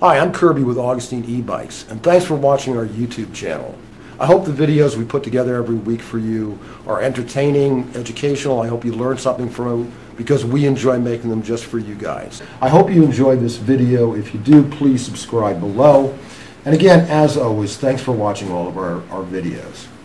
Hi, I'm Kirby with Augustine e-bikes, and thanks for watching our YouTube channel. I hope the videos we put together every week for you are entertaining, educational. I hope you learn something from them because we enjoy making them just for you guys. I hope you enjoyed this video. If you do, please subscribe below. And again, as always, thanks for watching all of our videos.